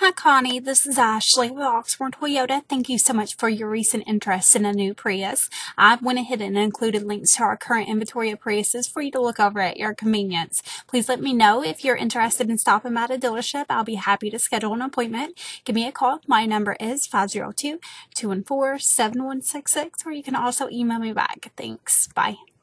Hi Connie, this is Ashley with Oxmoor Toyota. Thank you so much for your recent interest in a new Prius. I went ahead and included links to our current inventory of Priuses for you to look over at your convenience. Please let me know if you're interested in stopping by the dealership. I'll be happy to schedule an appointment. Give me a call. My number is 502-214-7166, or you can also email me back. Thanks. Bye.